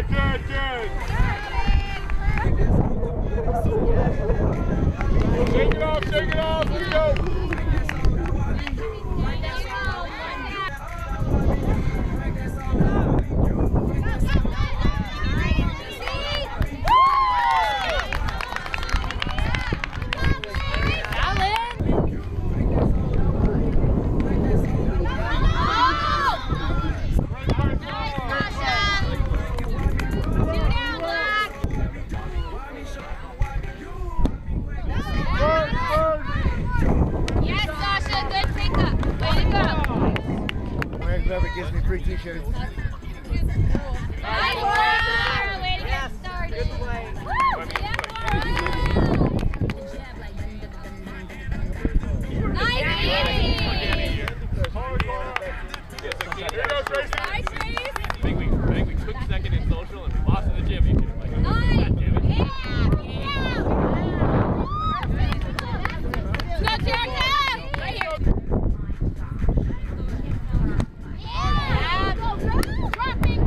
Shake it off, let's go! Whoever gives me free t-shirts. Nice work! Way to get started. Good play. Here goes Tracy. Nice, Trace. I think we took second in social and we lost in the gym. You could have like, Nice. Jimmy. Yeah. Let's go, Jack. Right here. Yeah. Go, go. Dropping.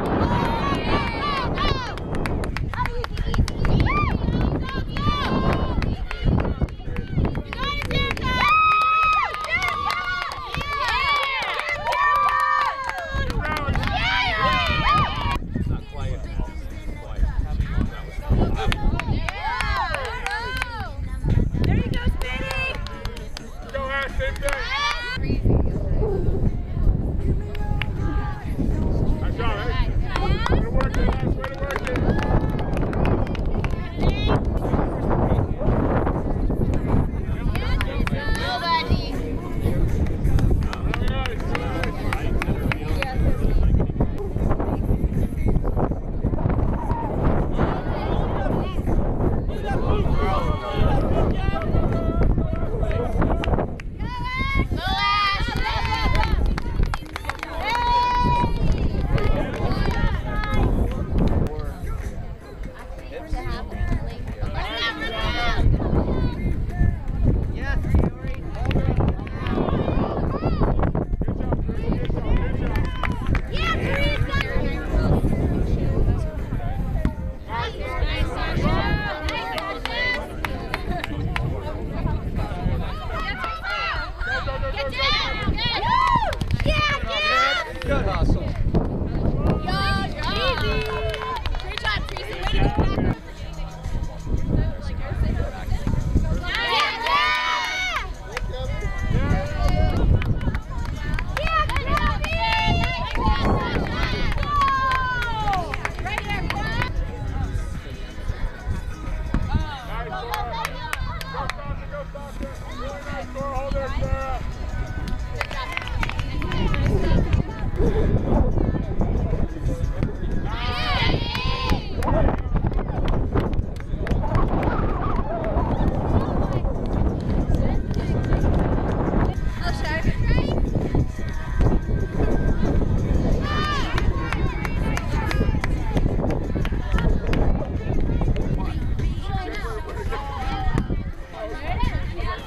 Good hustle.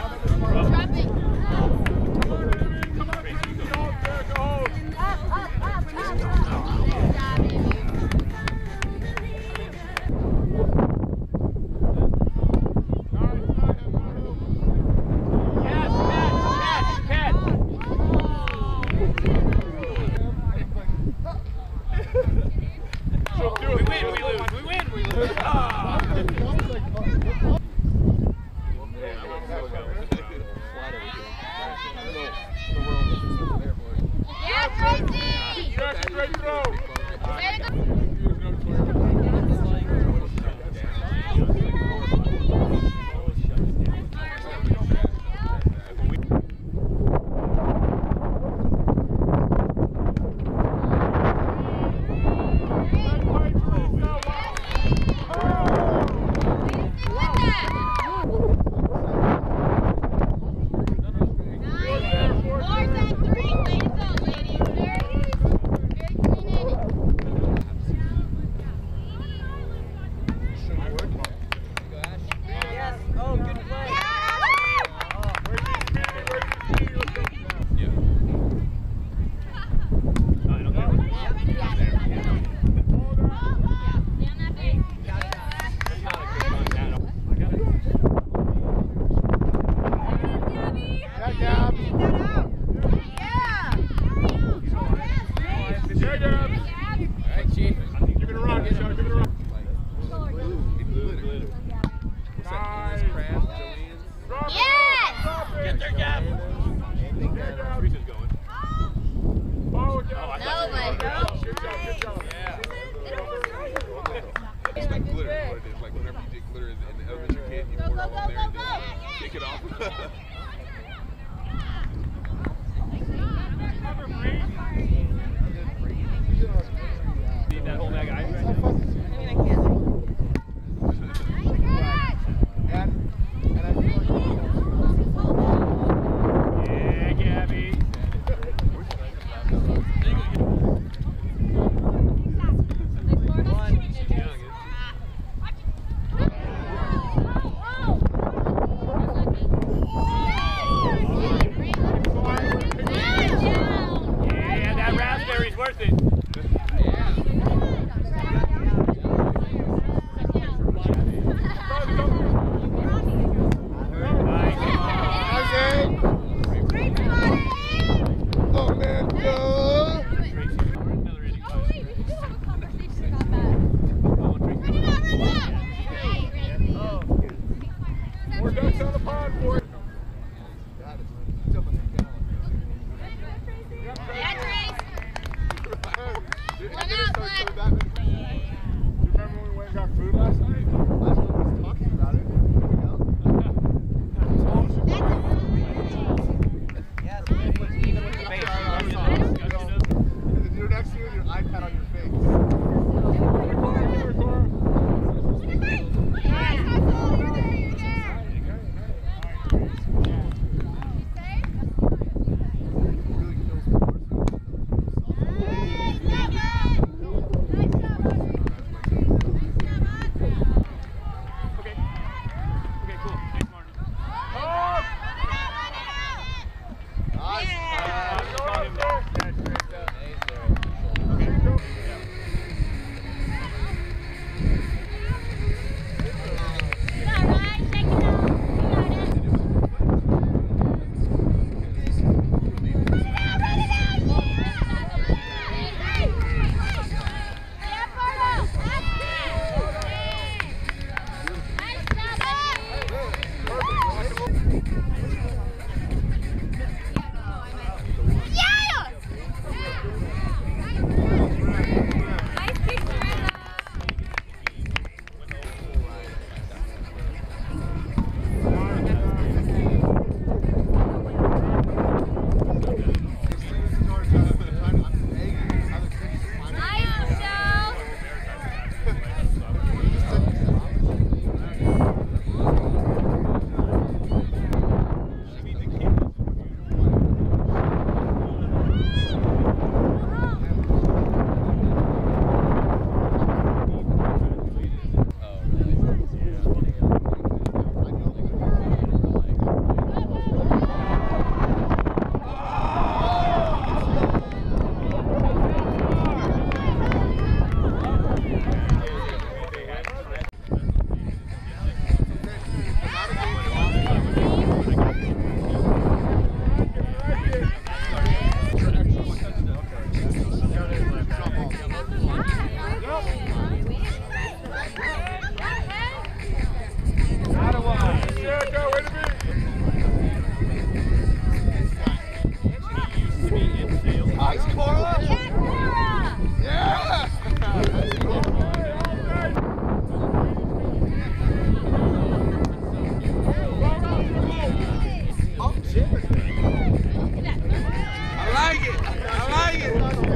Up. off. Need that whole bag of ice right now? And I feel like Yeah, Gabby. Yeah, that raspberry's worth it. oh man, go! More ducks on the pond for it. God, it's jumping down. Remember when we went and got food last night? Last one was talking about it. And you're next to you with your iPad on your face. Really kills the Okay. Okay, cool. Thanks, Martin. I like it.